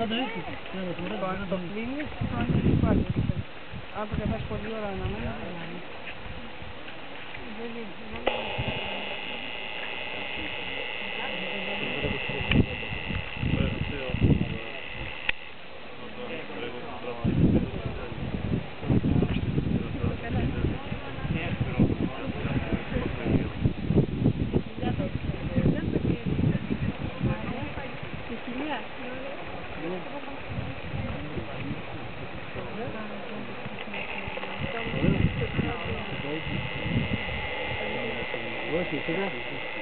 Το κλείνεις, το ανοίγεις πάλι. Αν το κρατάς πολύ ώρα να μένει. Ouais, c'est ça.